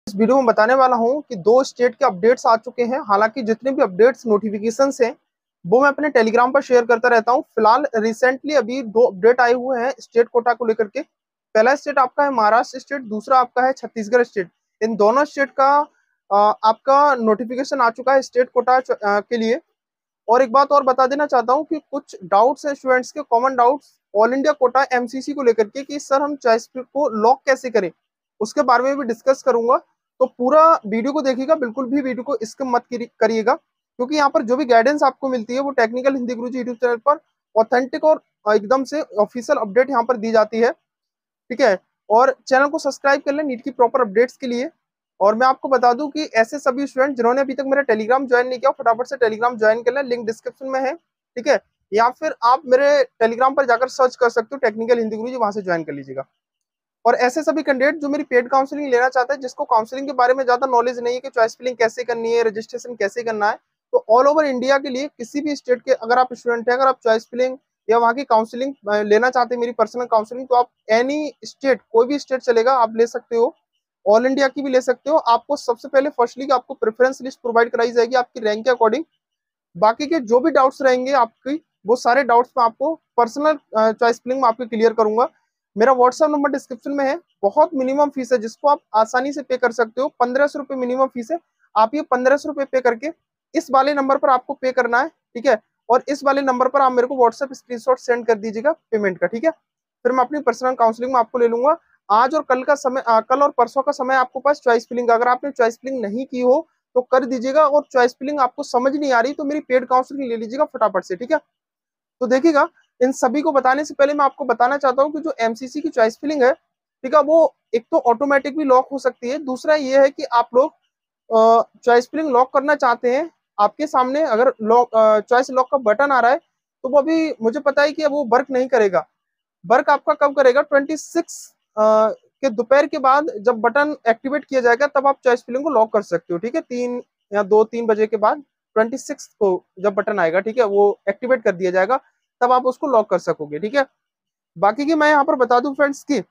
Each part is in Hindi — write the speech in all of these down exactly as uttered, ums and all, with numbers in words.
इस वीडियो में बताने वाला हूं कि दो स्टेट के अपडेट्स आ चुके हैं। हालांकि जितने भी अपडेट्स नोटिफिकेशंस हैं वो मैं अपने टेलीग्राम पर शेयर करता रहता हूं। फिलहाल रिसेंटली अभी दो अपडेट आए हुए हैं स्टेट कोटा को लेकर के। पहला स्टेट आपका है महाराष्ट्र स्टेट, दूसरा आपका है छत्तीसगढ़ स्टेट। इन दोनों स्टेट का आ, आपका नोटिफिकेशन आ चुका है स्टेट कोटा आ, के लिए। और एक बात और बता देना चाहता हूँ कि कुछ डाउट्स हैं स्टूडेंट्स के, common doubts all India quota MCC को लेकर के कि सर हम चॉइस को लॉक कैसे करें, उसके बारे में भी डिस्कस करूंगा। तो पूरा वीडियो को देखिएगा, बिल्कुल भी वीडियो को स्किप मत करिएगा, क्योंकि यहाँ पर जो भी गाइडेंस आपको मिलती है वो technical Hindi Guruji YouTube channel पर ऑथेंटिक और एकदम से ऑफिशियल अपडेट यहाँ पर दी जाती है। ठीक है, और चैनल को सब्सक्राइब कर लें नीट की प्रॉपर अपडेट्स के लिए। और मैं आपको बता दूं कि ऐसे सभी स्टूडेंट जिन्होंने अभी तक मेरा टेलीग्राम ज्वाइन नहीं किया, फटाफट से टेलीग्राम ज्वाइन कर लें, लिंक डिस्क्रिप्शन में है। ठीक है, या फिर आप मेरे टेलीग्राम पर जाकर सर्च कर सकते हो टेक्निकल हिंदी गुरुजी, वहां से ज्वाइन कर लीजिएगा। और ऐसे सभी कैंडिडेट जो मेरी पेड काउंसलिंग लेना चाहते हैं, जिसको काउंसलिंग के बारे में ज्यादा नॉलेज नहीं है कि चॉइस फिलिंग कैसे करनी है, रजिस्ट्रेशन कैसे करना है, तो ऑल ओवर इंडिया के लिए किसी भी स्टेट के अगर आप स्टूडेंट हैं, अगर आप चॉइस फिलिंग या वहाँ की काउंसलिंग लेना चाहते हैं, मेरी पर्सनल काउंसलिंग, तो आप एनी स्टेट, कोई भी स्टेट चलेगा, आप ले सकते हो। ऑल इंडिया की भी ले सकते हो। आपको सबसे पहले फर्स्टली आपको प्रेफरेंस लिस्ट प्रोवाइड कराई जाएगी आपकी रैंक के अकॉर्डिंग। बाकी के जो भी डाउट्स रहेंगे आपकी, वो सारे डाउट्स मैं आपको पर्सनल चॉइस फिलिंग में आपको क्लियर करूंगा। मेरा व्हाट्सएप नंबर डिस्क्रिप्शन में है। बहुत मिनिमम फीस है जिसको आप आसानी से पे कर सकते हो। पंद्रह सौ रुपये मिनिमम फीस है। आप ये पंद्रह सौ रुपये पे करके इस वाले नंबर पर आपको पे करना है। ठीक है, और इस वाले नंबर पर आप मेरे को व्हाट्सएप स्क्रीनशॉट सेंड कर दीजिएगा पेमेंट का। ठीक है, फिर मैं अपनी पर्सनल काउंसलिंग में आपको ले लूंगा। आज और कल का समय, आ, कल और परसों का समय आपको पास चॉइस फिलिंग का, अगर आपने चॉइस फिलिंग नहीं की हो तो कर दीजिएगा। और चॉइस फिलिंग आपको समझ नहीं आ रही तो मेरी पेड काउंसलिंग ले लीजिएगा फटाफट से। ठीक है, तो देखिएगा, इन सभी को बताने से पहले मैं आपको बताना चाहता हूँ कि जो एमसीसी की चॉइस फिलिंग है, ठीक है, वो एक तो ऑटोमेटिक भी लॉक हो सकती है। दूसरा ये है कि आप लोग चॉइस फिलिंग लॉक करना चाहते हैं, आपके सामने अगर लॉक चॉइस लॉक का बटन आ रहा है तो वो अभी मुझे पता है कि वो वर्क नहीं करेगा। वर्क आपका कब करेगा? ट्वेंटी सिक्स के दोपहर के बाद जब बटन एक्टिवेट किया जाएगा तब आप चॉइस फिलिंग को लॉक कर सकते हो। ठीक है, तीन या दो तीन बजे के बाद ट्वेंटी सिक्स को जब बटन आएगा, ठीक है, वो एक्टिवेट कर दिया जाएगा, तब आप उसको लॉक कर सकोगे। ठीक है, बाकी की मैं यहाँ पर बता दूं फ्रेंड्स की,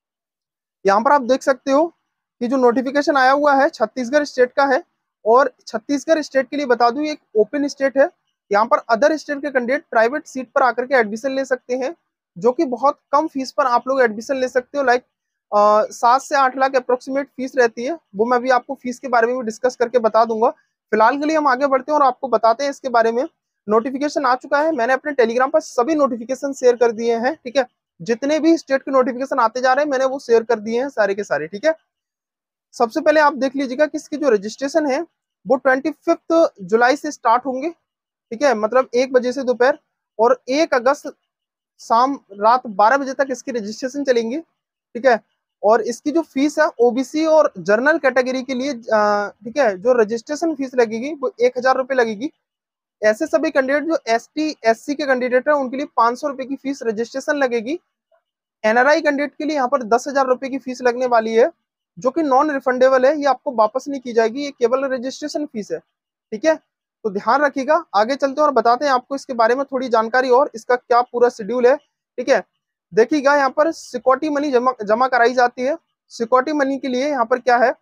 यहाँ पर आप देख सकते हो कि जो नोटिफिकेशन आया हुआ है छत्तीसगढ़ स्टेट का है। और छत्तीसगढ़ स्टेट के लिए बता दूं, एक ओपन स्टेट है। यहाँ पर अदर स्टेट के कैंडिडेट प्राइवेट सीट पर आकर के एडमिशन ले सकते हैं, जो कि बहुत कम फीस पर आप लोग एडमिशन ले सकते हो। लाइक सात से आठ लाख अप्रोक्सीमेट फीस रहती है। वो मैं भी आपको फीस के बारे में भी डिस्कस करके बता दूंगा। फिलहाल के लिए हम आगे बढ़ते हैं और आपको बताते हैं इसके बारे में। नोटिफिकेशन आ चुका है, मैंने अपने टेलीग्राम पर सभी नोटिफिकेशन शेयर कर दिए हैं। ठीक है, जितने भी स्टेट के नोटिफिकेशन आते जा रहे हैं मैंने वो शेयर कर दिए हैं सारे के सारे। ठीक है, सबसे पहले आप देख लीजिएगा कि इसकी जो रजिस्ट्रेशन है वो ट्वेंटी फिफ्थ जुलाई से स्टार्ट होंगे। ठीक है, मतलब एक बजे से दोपहर, और एक अगस्त शाम रात बारह बजे तक इसकी रजिस्ट्रेशन चलेंगी। ठीक है, और इसकी जो फीस है ओबीसी और जनरल कैटेगरी के लिए, ठीक है, जो रजिस्ट्रेशन फीस लगेगी वो एक हजार रुपये लगेगी। ऐसे सभी कैंडिडेट जो एस टी एस सी के कैंडिडेट है उनके लिए पांच सौ रुपए की फीस रजिस्ट्रेशन लगेगी। एनआरआई कैंडिडेट के लिए यहाँ पर दस हजार रुपए की फीस लगने वाली है, जो कि नॉन रिफंडेबल है, ये आपको वापस नहीं की जाएगी, ये केवल रजिस्ट्रेशन फीस है। ठीक है, तो ध्यान रखिएगा। आगे चलते हैं और बताते हैं आपको इसके बारे में थोड़ी जानकारी और इसका क्या पूरा शेड्यूल है। ठीक है, देखिएगा, यहाँ पर सिक्योरिटी मनी जमा जमा कराई जाती है। सिक्योरिटी मनी के लिए यहाँ पर क्या है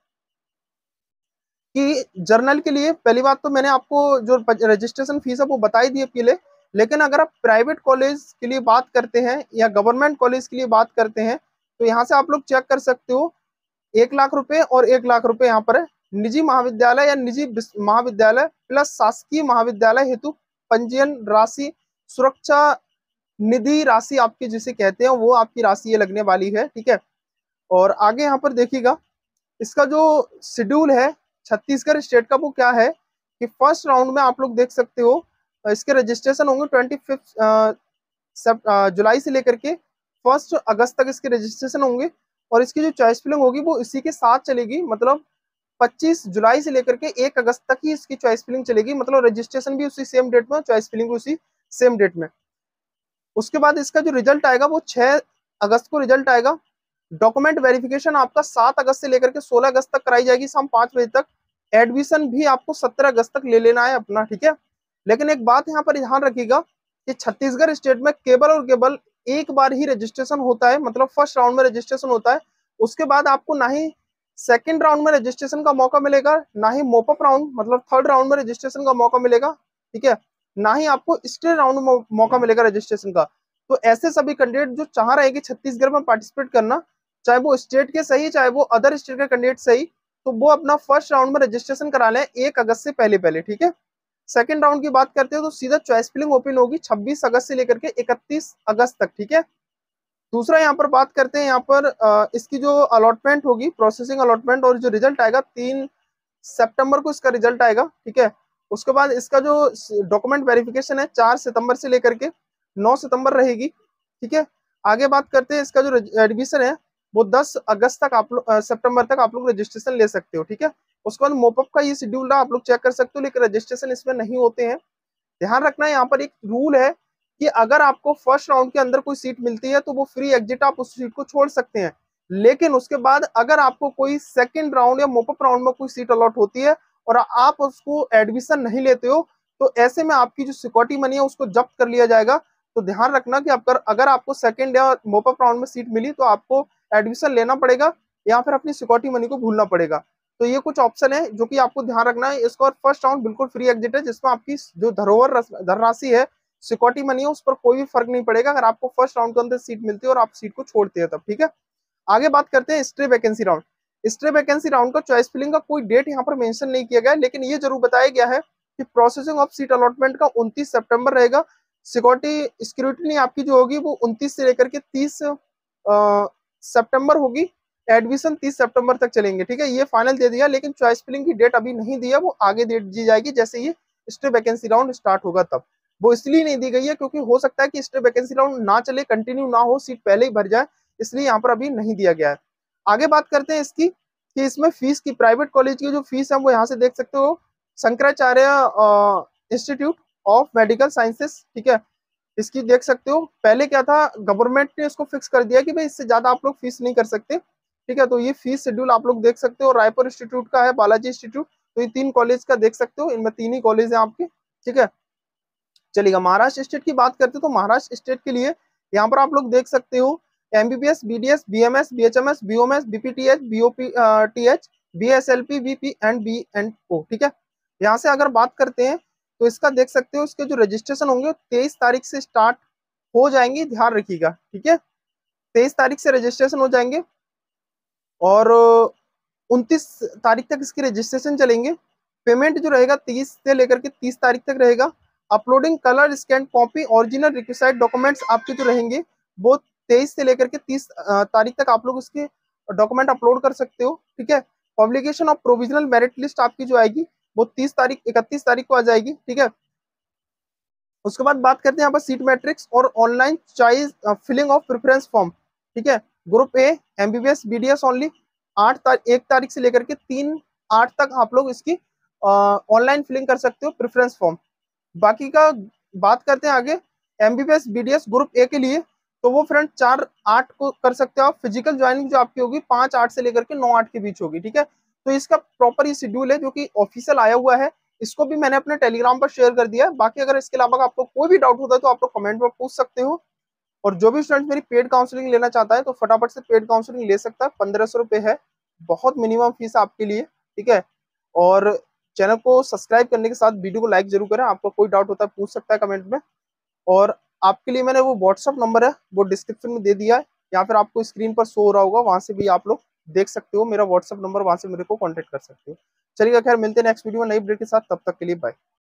कि जर्नल के लिए पहली बात तो मैंने आपको जो रजिस्ट्रेशन फीस है वो बताई दी है पहले। लेकिन अगर आप प्राइवेट कॉलेज के लिए बात करते हैं या गवर्नमेंट कॉलेज के लिए बात करते हैं तो यहाँ से आप लोग चेक कर सकते हो, एक लाख रुपए और एक लाख रुपए यहाँ पर है। निजी महाविद्यालय या निजी महाविद्यालय प्लस शासकीय महाविद्यालय हेतु पंजीयन राशि, सुरक्षा निधि राशि आपकी जिसे कहते हैं, वो आपकी राशि ये लगने वाली है। ठीक है, और आगे यहाँ पर देखिएगा इसका जो शेड्यूल है छत्तीसगढ़ स्टेट का वो क्या है कि फर्स्ट राउंड में आप लोग देख सकते हो इसके रजिस्ट्रेशन होंगे ट्वेंटी फिफ्थ जुलाई से लेकर के फर्स्ट अगस्त तक इसके रजिस्ट्रेशन होंगे। और इसकी जो चॉइस फिलिंग होगी वो इसी के साथ चलेगी, मतलब पच्चीस जुलाई से लेकर के एक अगस्त तक ही इसकी चॉइस फिलिंग चलेगी। मतलब रजिस्ट्रेशन भी उसी सेम डेट में, चॉइस फिलिंग भी उसी सेम डेट में। उसके बाद इसका जो रिजल्ट आएगा वो छह अगस्त को रिजल्ट आएगा। डॉक्यूमेंट वेरिफिकेशन आपका सात अगस्त से लेकर के सोलह अगस्त तक कराई जाएगी शाम पांच बजे तक। एडमिशन भी आपको सत्रह अगस्त तक ले लेना है अपना। ठीक है, लेकिन एक बात यहाँ पर ध्यान रखिएगा कि छत्तीसगढ़ स्टेट में केवल और केवल एक बार ही रजिस्ट्रेशन होता है, मतलब फर्स्ट राउंड में रजिस्ट्रेशन होता है। उसके बाद आपको ना ही सेकेंड राउंड में रजिस्ट्रेशन का मौका मिलेगा, ना ही मोपअप राउंड मतलब थर्ड राउंड में रजिस्ट्रेशन का मौका मिलेगा, ठीक है, ना ही आपको स्टेट राउंड में मौका मिलेगा रजिस्ट्रेशन का। तो ऐसे सभी कैंडिडेट जो चाह रहे हैं कि छत्तीसगढ़ में पार्टिसिपेट करना, चाहे वो स्टेट के सही चाहे वो अदर स्टेट के कैंडिडेट सही, तो वो अपना फर्स्ट राउंड में रजिस्ट्रेशन करा लें एक अगस्त से पहले पहले, ठीक है। सेकंड राउंड की बात करते हो तो सीधा चॉइस फिलिंग ओपन होगी छब्बीस अगस्त से लेकर के इकतीस अगस्त तक, ठीक है। दूसरा यहाँ पर बात करते हैं, यहाँ पर आ, इसकी जो अलॉटमेंट होगी, प्रोसेसिंग अलॉटमेंट, और जो रिजल्ट आएगा तीन सितंबर को इसका रिजल्ट आएगा, ठीक है। उसके बाद इसका जो डॉक्यूमेंट वेरिफिकेशन है चार सितंबर से लेकर के नौ सितंबर रहेगी, ठीक है। आगे बात करते हैं, इसका जो एडमिशन है वो दस अगस्त तक आप लोग सितंबर तक आप लोग रजिस्ट्रेशन ले सकते हो, ठीक है। उसके बाद मोपअप का ये शेड्यूल आप लोग चेक कर सकते हो, लेकिन रजिस्ट्रेशन इसमें नहीं होते हैं। ध्यान रखना, यहाँ पर एक रूल है कि अगर आपको फर्स्ट राउंड के अंदर कोई सीट मिलती है तो वो फ्री एग्जिट, आप उस सीट को छोड़ सकते हैं। लेकिन उसके बाद अगर आपको कोई सेकंड राउंड या मोपअप राउंड में कोई सीट अलॉट होती है और आप उसको एडमिशन नहीं लेते हो, तो ऐसे में आपकी जो सिक्योरिटी मनी है उसको जब्त कर लिया जाएगा। तो ध्यान रखना कि अगर अगर आपको सेकंड या मोपअप राउंड में सीट मिली तो आपको एडमिशन लेना पड़ेगा या फिर अपनी सिक्योरिटी मनी को भूलना पड़ेगा। तो ये कुछ ऑप्शन है जो कि आपको ध्यान रखना है। इसका फर्स्ट राउंड बिल्कुल फ्री एग्जिट है, जिसमें आपकी जो धरोहर धनराशि है, सिक्योरिटी मनी है, उस पर कोई भी फर्क नहीं पड़ेगा अगर आपको फर्स्ट राउंड के अंदर सीट मिलती है और आप सीट को छोड़ते हैं तब, ठीक है। आगे बात करते हैं stray vacancy round. Stray vacancy round का चॉइस फिलिंग का कोई डेट यहाँ पर मेंशन नहीं किया गया है, लेकिन ये जरूर बताया गया है कि प्रोसेसिंग ऑफ सीट अलॉटमेंट का उनतीस सितंबर रहेगा। सिक्योरिटी स्क्रूटनी आपकी जो होगी वो उनतीस से लेकर के तीस सितंबर होगी। एडमिशन तीस सितंबर तक चलेंगे, ठीक है। ये फाइनल दे दिया, लेकिन चॉइस फिलिंग की डेट अभी नहीं दी है, वो आगे डेट दी जाएगी जैसे ये स्ट्रे वैकेंसी राउंड स्टार्ट होगा तब। वो इसलिए नहीं दी गई है क्योंकि हो सकता है कि स्ट्रे वैकेंसी राउंड ना चले, कंटिन्यू ना हो, सीट पहले ही भर जाए, इसलिए यहाँ पर अभी नहीं दिया गया है। आगे बात करते हैं इसकी कि इसमें फीस की, प्राइवेट कॉलेज की जो फीस है वो यहाँ से देख सकते हो, Shankaracharya institute of medical sciences, ठीक है। इसकी देख सकते हो, पहले क्या था, गवर्नमेंट ने इसको फिक्स कर दिया कि भाई इससे ज्यादा आप लोग फीस नहीं कर सकते, ठीक है। तो ये फीस शेड्यूल आप लोग देख सकते हो। रायपुर इंस्टीट्यूट का है, बालाजी इंस्टीट्यूट, तो ये तीन कॉलेज का देख सकते हो, इनमें तीन ही कॉलेज है आपके, ठीक है। चलिएगा, महाराष्ट्र स्टेट की बात करते हो तो महाराष्ट्र स्टेट के लिए यहाँ पर आप लोग देख सकते हो MBBS, BDS, BMS, BHMS, BOMS, BPTH, BOPTH, BSLP, BP and B and O, ठीक है। यहाँ से अगर बात करते हैं तो इसका देख सकते हो, इसके जो रजिस्ट्रेशन होंगे तेईस तारीख से स्टार्ट हो जाएंगे, ध्यान रखिएगा, ठीक है। तेईस तारीख से रजिस्ट्रेशन हो जाएंगे और उनतीस तारीख तक इसकी रजिस्ट्रेशन चलेंगे। पेमेंट जो रहेगा तीस से लेकर के तीस तारीख तक रहेगा। Uploading colour scan copy original requisite documents आपके जो रहेंगे वो तेईस से लेकर के तीस तारीख तक आप लोग उसके डॉक्यूमेंट अपलोड कर सकते हो, ठीक है। Publication of provisional merit list आपकी जो आएगी वो तीस तारीख इकतीस तारीख को आ जाएगी, ठीक है। उसके बाद बात करते हैं यहाँ पर सीट मैट्रिक्स और online choice filling of preference form, ठीक है। Group A MBBS BDS only आठ तारीख एक तारीख से लेकर के तीन आठ तक आप लोग इसकी ऑनलाइन फिलिंग कर सकते हो प्रेफरेंस फॉर्म। बाकी का बात करते हैं आगे, एमबीबीएस बीडीएस ग्रुप ए के लिए तो वो फ्रेंड चार आठ को कर सकते हो आप। फिजिकल ज्वाइनिंग जो आपकी होगी पांच आठ से लेकर के नौ आठ के बीच होगी, ठीक है। तो इसका प्रॉपर ये शेड्यूल है जो कि ऑफिशियल आया हुआ है, इसको भी मैंने अपने टेलीग्राम पर शेयर कर दिया है। बाकी अगर इसके अलावा आपको कोई भी डाउट होता है तो आप लोग कमेंट में पूछ सकते हो। और जो भी स्टूडेंट मेरी पेड काउंसलिंग लेना चाहता है तो फटाफट से पेड काउंसलिंग ले सकता है, पंद्रह सौ रुपए है, बहुत मिनिमम फीस आपके लिए, ठीक है। और चैनल को सब्सक्राइब करने के साथ वीडियो को लाइक जरूर करें। आपको कोई डाउट होता है पूछ सकता है कमेंट में। और आपके लिए मैंने वो व्हाट्सअप नंबर है वो डिस्क्रिप्शन में दे दिया है, या फिर आपको स्क्रीन पर शो हो रहा होगा, वहां से भी आप लोग देख सकते हो मेरा व्हाट्सअप नंबर, वहां से मेरे को कॉन्टेक्ट कर सकते हो। चलिए खैर, मिलते हैं नेक्स्ट वीडियो में नई अपडेट के साथ, तब तक के लिए बाय।